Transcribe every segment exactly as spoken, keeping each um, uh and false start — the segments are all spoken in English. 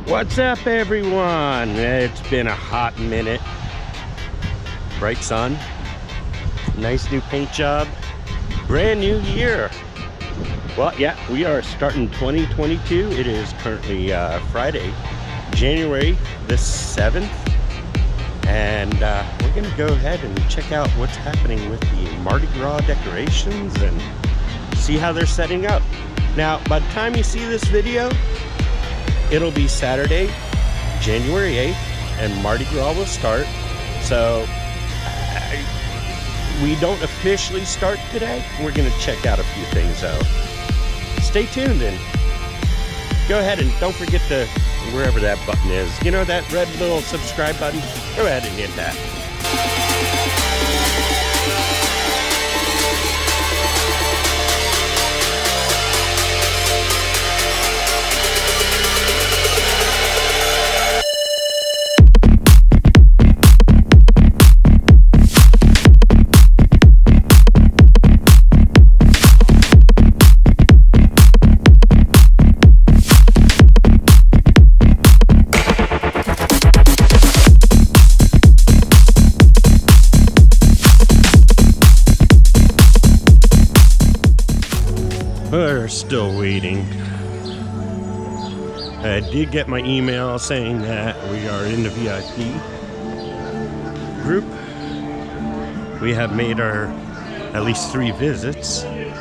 What's up, everyone? It's been a hot minute. Bright sun, nice new paint job, brand new year. Well, yeah, we are starting twenty twenty-two. It is currently uh, Friday, January the seventh, and uh, we're gonna go ahead and check out what's happening with the Mardi Gras decorations and see how they're setting up. Now, by the time you see this video, it'll be Saturday, January eighth, and Mardi Gras will start. So I, we don't officially start today. We're gonna check out a few things though. Stay tuned and go ahead and don't forget to, wherever that button is, you know, that red little subscribe button, go ahead and hit that. We're still waiting. I did get my email saying that we are in the V I P group. We have made our at least three visits.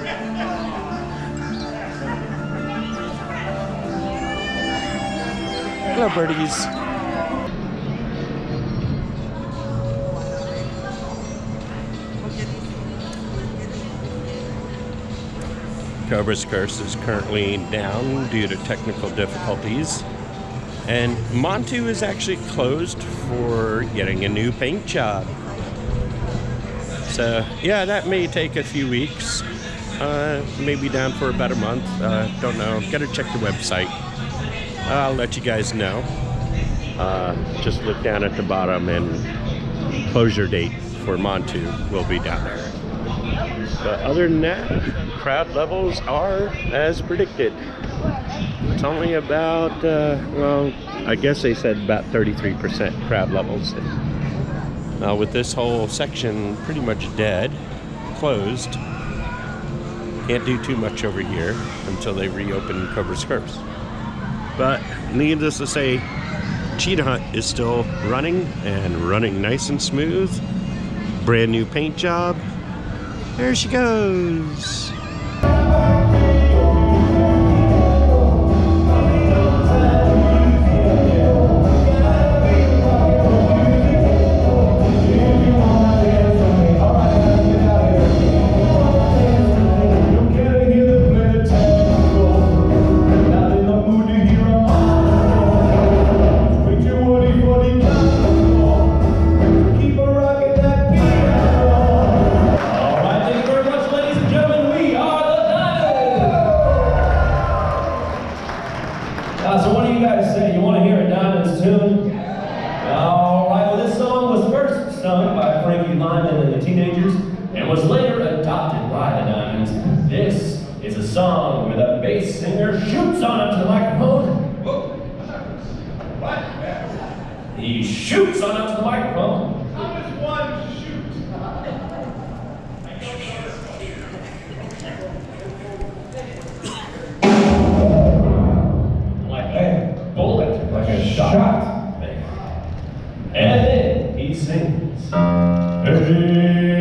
Hello, birdies. Cobras Curse is currently down due to technical difficulties, and Montu is actually closed for getting a new paint job. So yeah, that may take a few weeks, uh, maybe down for about a month. Uh, don't know. Gotta check the website. I'll let you guys know. Uh, just look down at the bottom, and closure date for Montu will be down there. But other than that, crowd levels are as predicted. It's only about, uh, well, I guess they said about thirty-three percent crowd levels. Uh, with this whole section pretty much dead, closed, can't do too much over here until they reopen Cobras Curse. But needless to say, Cheetah Hunt is still running and running nice and smooth. Brand new paint job. There she goes. Song where the bass singer shoots on up to the microphone. Whoa. What? He shoots on up to the microphone. How does one shoot? Like a bullet, like a shot. And then he sings. Hey.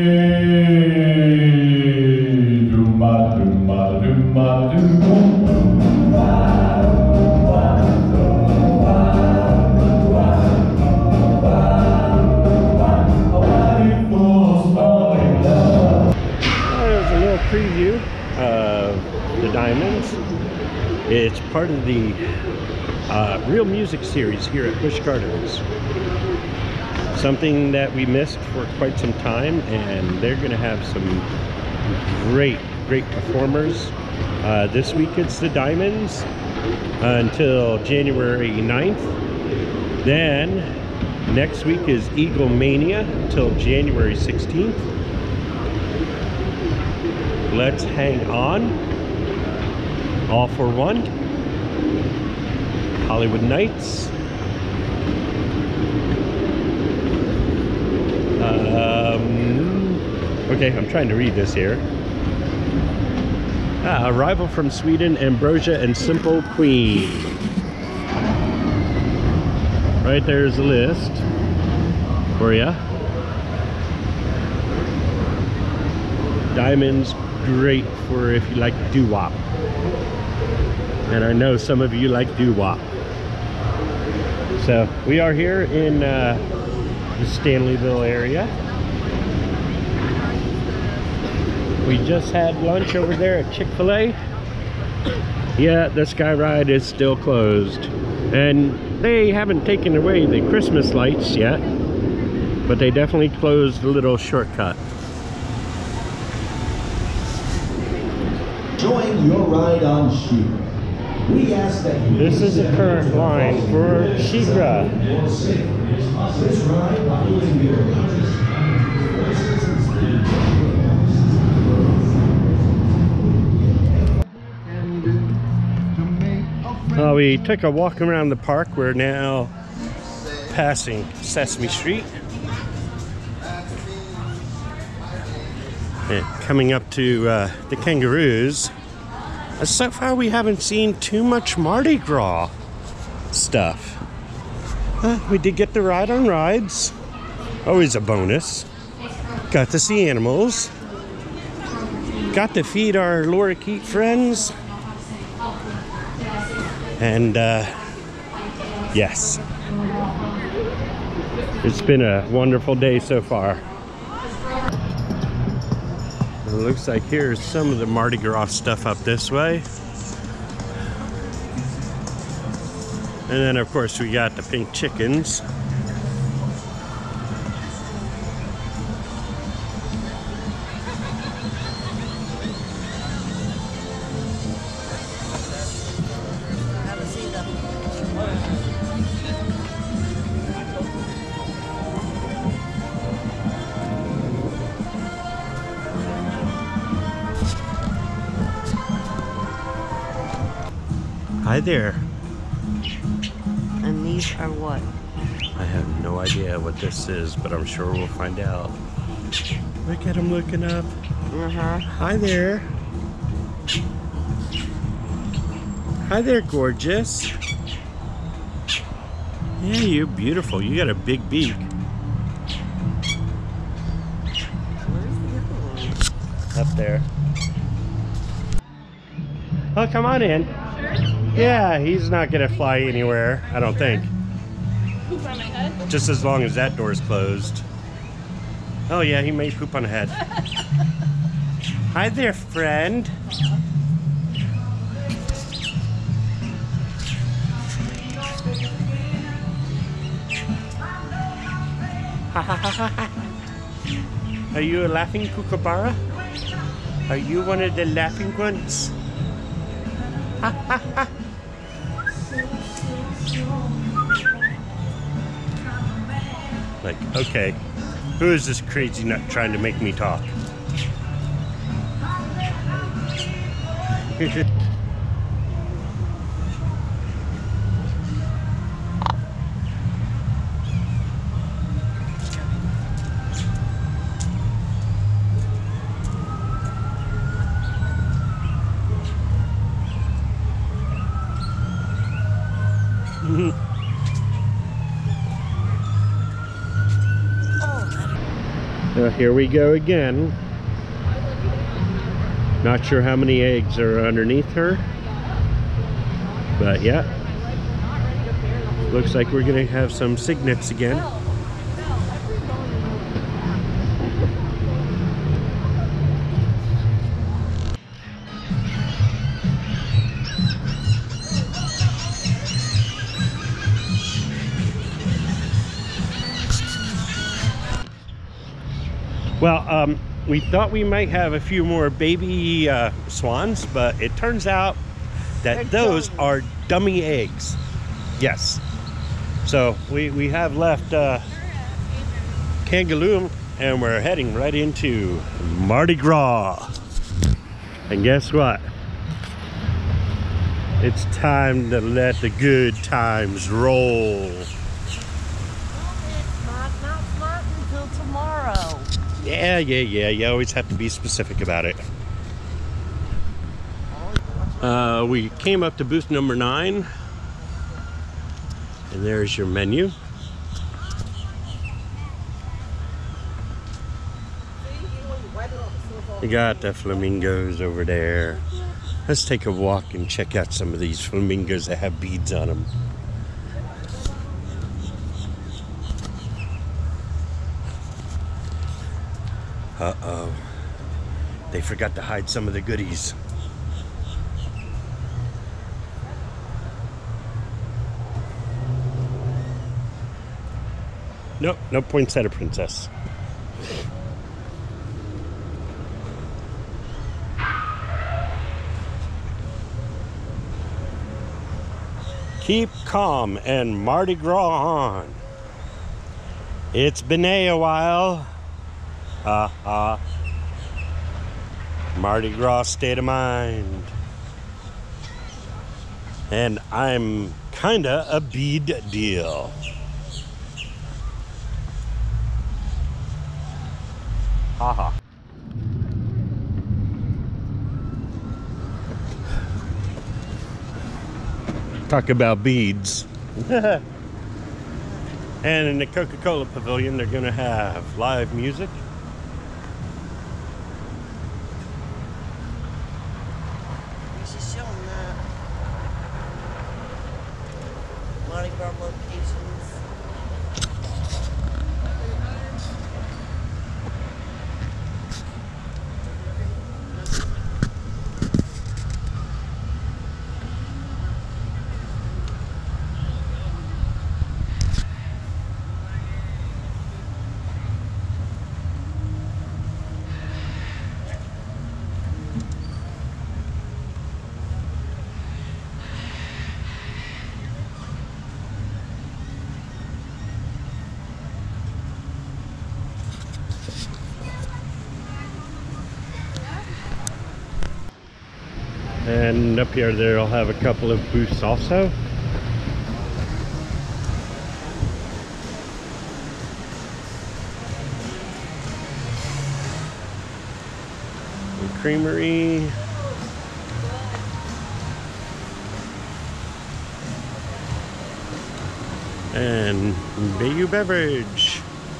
Preview of the Diamonds. It's part of the uh, Real Music series here at Busch Gardens. Something that we missed for quite some time, and they're going to have some great, great performers. Uh, this week it's the Diamonds uh, until January ninth. Then next week is Eagle Mania until January sixteenth. Let's Hang On, All for One, Hollywood Nights. Um, okay, I'm trying to read this here. Ah, arrival from Sweden, Ambrosia and Simple Queen. Right there's the list for ya. Diamonds, great for if you like doo-wop. And I know some of you like doo-wop. So we are here in uh, the Stanleyville area. We just had lunch over there at Chick-fil-A. Yeah, the Sky Ride is still closed. And they haven't taken away the Christmas lights yet, but they definitely closed the little shortcut. Enjoying your ride on Cheetah. We ask that you This is the current line for Cheetah. This ride by using your Uh, we took a walk around the park. We're now passing Sesame Street. And coming up to uh, the kangaroos. Uh, so far we haven't seen too much Mardi Gras stuff. Uh, we did get to ride on rides. Always a bonus. Got to see animals. Got to feed our lorikeet friends. And uh, yes, it's been a wonderful day so far. It looks like here's some of the Mardi Gras stuff up this way. And then of course we got the pink chickens. Hi there. And these are what? I have no idea what this is, but I'm sure we'll find out. Look at him looking up. Uh-huh. Hi there. Hi there, gorgeous. Yeah, you're beautiful. You got a big beak. Where's the other one? Up there. Oh, come on in. Sure. Yeah, he's not gonna fly anywhere, I don't think. Poop on my head? Just as long as that door's closed. Oh yeah, he may poop on the head. Hi there, friend. Are you a laughing kookaburra? Are you one of the laughing ones? Ha ha ha. Like, okay, who is this crazy nut trying to make me talk? Uh, here we go again. Not sure how many eggs are underneath her, but yeah, looks like we're gonna have some cygnets again. Well, um, we thought we might have a few more baby uh, swans, but it turns out that They're those dummy. are dummy eggs. Yes. So we, we have left uh, Kangaloo and we're heading right into Mardi Gras. And guess what? It's time to let the good times roll. It's not, not, not until tomorrow. Yeah, yeah, yeah. You always have to be specific about it. Uh, we came up to booth number nine. And there's your menu. You got the flamingos over there. Let's take a walk and check out some of these flamingos that have beads on them. Uh-oh. They forgot to hide some of the goodies. Nope, no poinsettia princess. Keep calm and Mardi Gras on. It's been a while. Ha ha. Mardi Gras state of mind. And I'm kinda a bead deal. Ha ha. Talk about beads. And in the Coca-Cola Pavilion, they're gonna have live music. You should show them that. Mardi Gras locations. And up here, they'll have a couple of booths also. The creamery. And Bayou Beverage.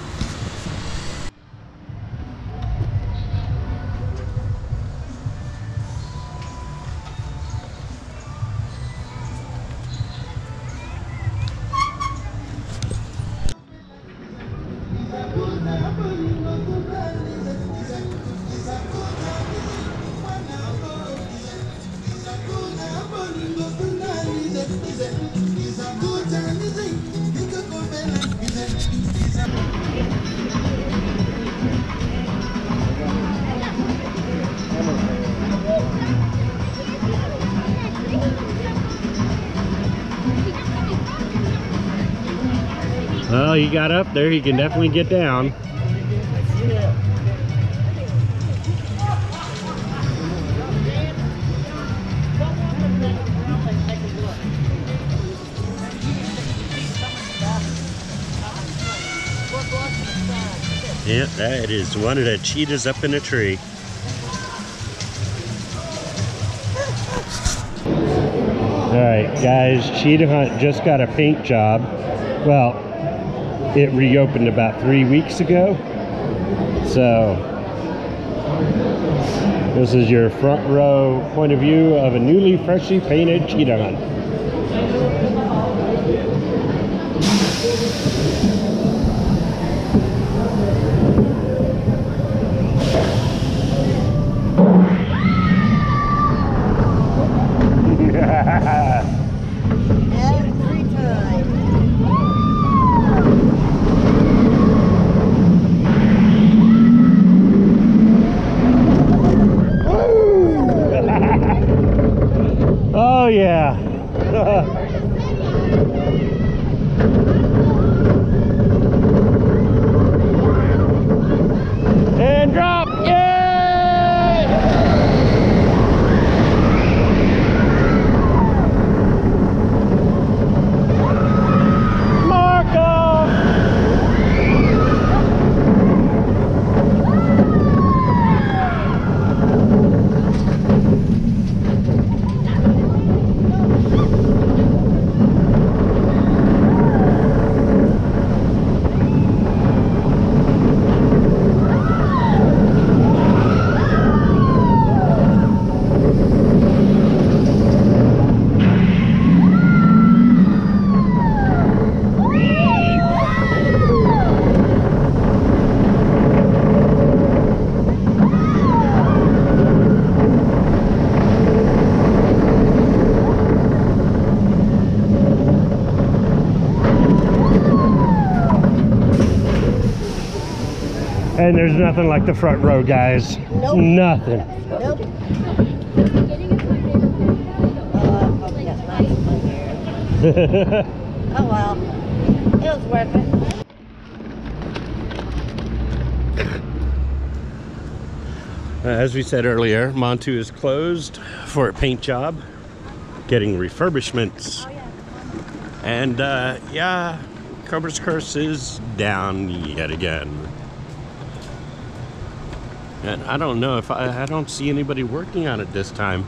Well, he got up there, he can definitely get down. Yeah, that is one of the cheetahs up in a tree. Alright guys, Cheetah Hunt just got a paint job. Well, it reopened about three weeks ago. So, this is your front row point of view of a newly freshly painted Cheetah Hunt. Every time. Oh yeah. And there's nothing like the front row, guys. Nope. Nothing. Nope. Oh, I got lots of fun here. Oh well. It was worth it. Uh, as we said earlier, Montu is closed for a paint job, getting refurbishments. And uh, yeah, Cobras Curse is down yet again. And I don't know if I, I don't see anybody working on it this time.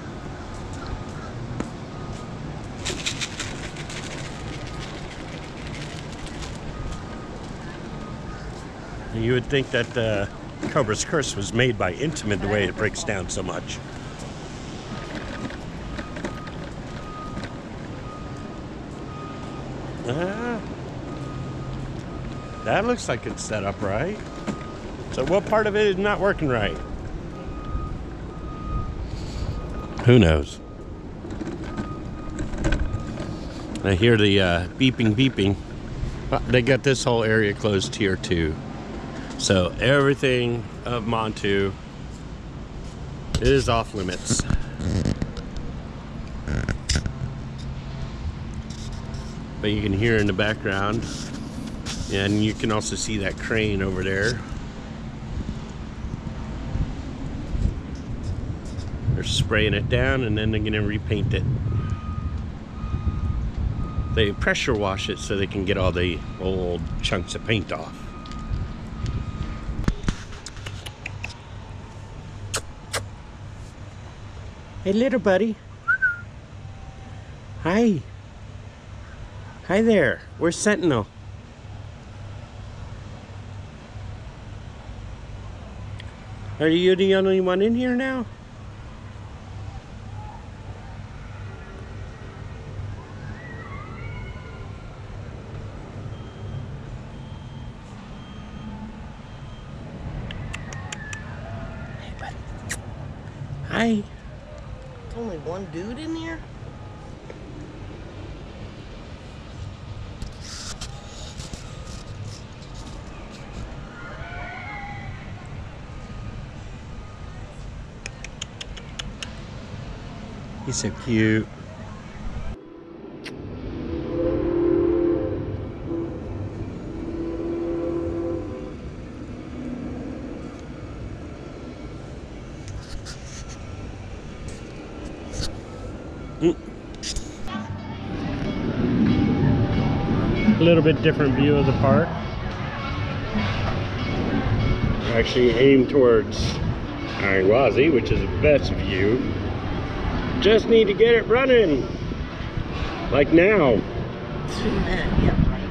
You would think that uh, Cobras Curse was made by Intimate the way it breaks down so much. Ah, that looks like it's set up right. So what part of it is not working right? Who knows? I hear the uh, beeping beeping. Oh, they got this whole area closed here too. So everything of Montu is off limits. But you can hear in the background, and you can also see that crane over there. They're spraying it down and then they're gonna repaint it. They pressure wash it so they can get all the old chunks of paint off. Hey, little buddy. Hi. Hi there. Where's Sentinel? Are you the only one in here now? Hey, buddy. Hi. Only one dude in here? He's so cute. Mm. A little bit different view of the park. Actually aimed towards Ironwazi, which is the best view. Just need to get it running, like now. Yeah, right.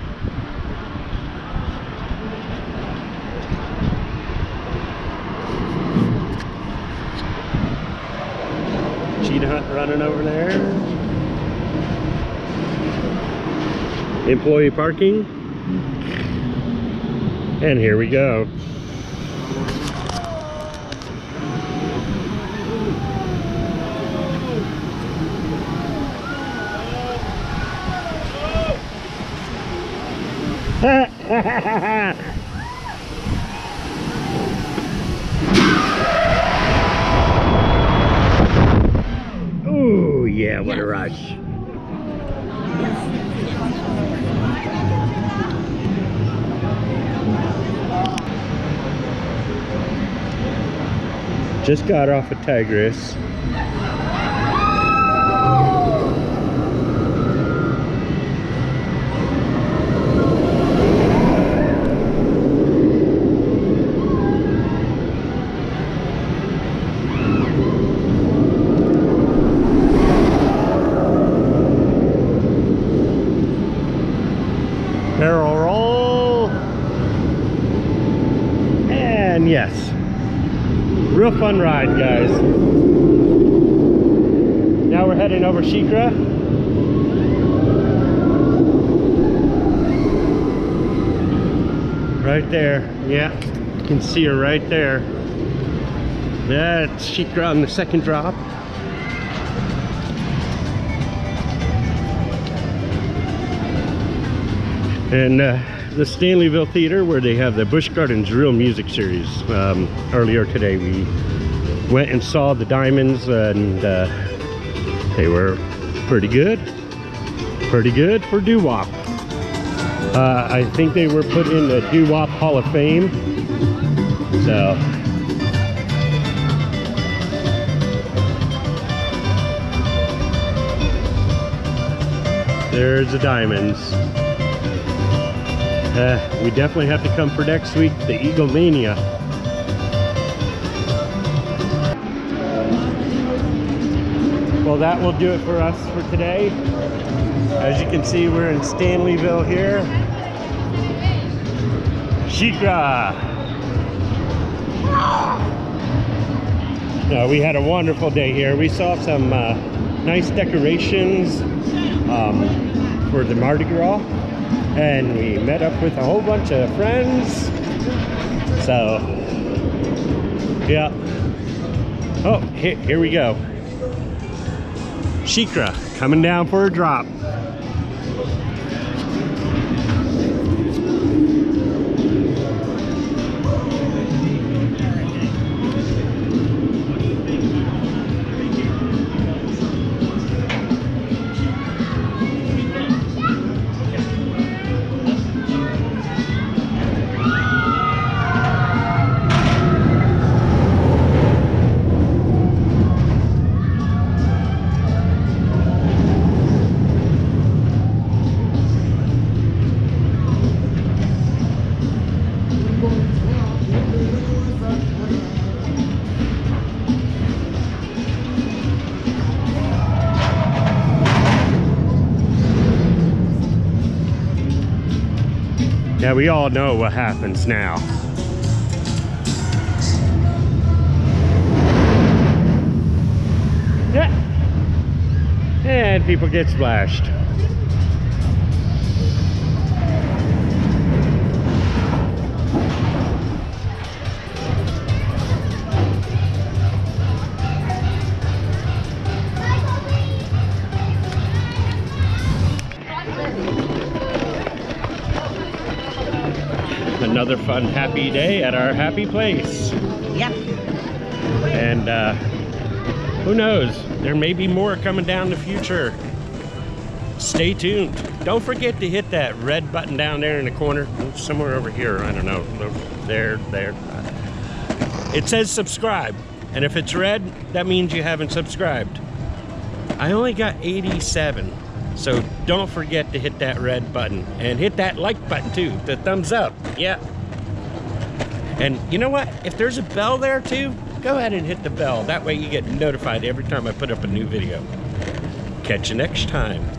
Cheetah Hunt running over there. Employee parking. And here we go. Ooh, yeah, what a rush. Just got off of Tigris. Barrel roll. And yes. Real fun ride, guys. Now we're heading over Shikra. Right there. Yeah. You can see her right there. That's Shikra on the second drop. And uh, the Stanleyville Theater where they have the Busch Gardens Real Music Series. Um, earlier today we went and saw the Diamonds, and uh, they were pretty good. Pretty good for doo-wop. Uh, I think they were put in the doo-wop Hall of Fame. So there's the Diamonds. Uh, we definitely have to come for next week, the Eagle Mania. Well, that will do it for us for today. As you can see, we're in Stanleyville here. Shikra! Uh, we had a wonderful day here. We saw some uh, nice decorations um, for the Mardi Gras, and we met up with a whole bunch of friends. So, yeah. Oh, here, here we go. Shikra coming down for a drop. Yeah, we all know what happens now. Yeah. And people get splashed. Another fun, happy day at our happy place. Yep. And uh, who knows? There may be more coming down the future. Stay tuned. Don't forget to hit that red button down there in the corner. Somewhere over here, I don't know. There, there. It says subscribe. And if it's red, that means you haven't subscribed. I only got eighty-seven. So don't forget to hit that red button and hit that like button too, the thumbs up. Yeah. And you know what? If there's a bell there too, go ahead and hit the bell. That way you get notified every time I put up a new video. Catch you next time.